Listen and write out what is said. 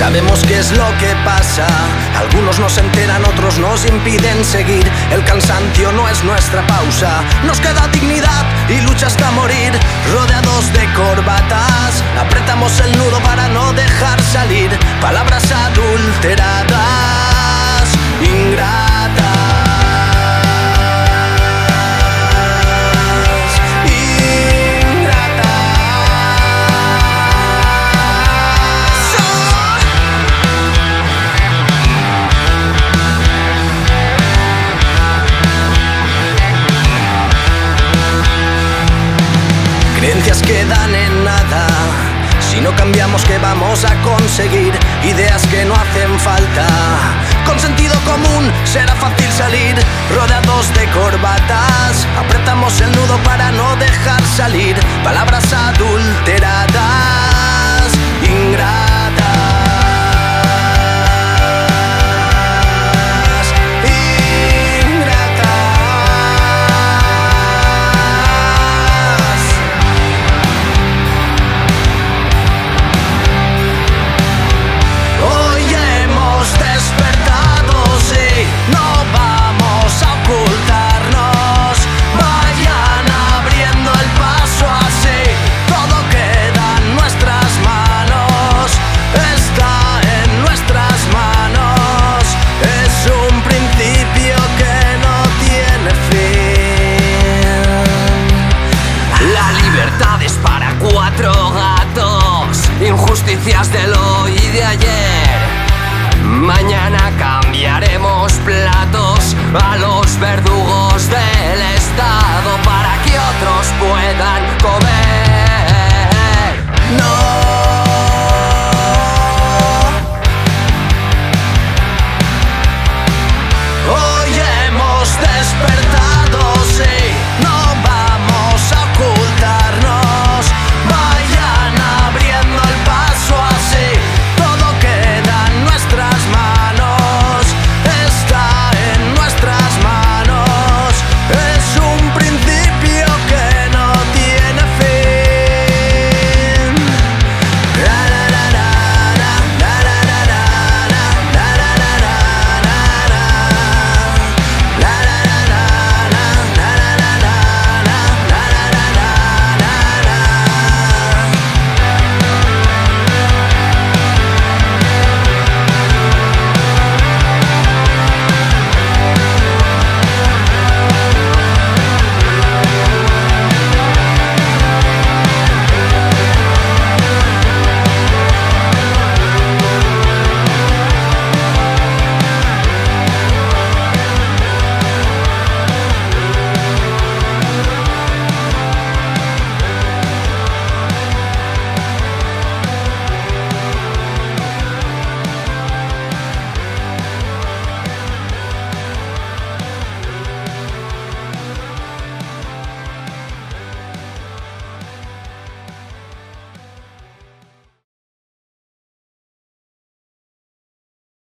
Sabemos qué es lo que pasa. Algunos nos enteran, otros nos impiden seguir. El cansancio no es nuestra pausa. Nos queda dignidad y lucha hasta morir. Rodeados de corbatas, apretamos el nudo para no dejar salir palabras adulteradas, ingratas. Creencias quedan en nada. Si no cambiamos, ¿qué vamos a conseguir? Ideas que no hacen falta. Con sentido común será fácil salir. Rodeados de corbatas, apretamos el nudo para no dejar salir palabras adulteradas, ingratas. Injusticias del hoy y de ayer. Mañana cambiaremos platos a los verdugos del Estado para que otros puedan comer. No.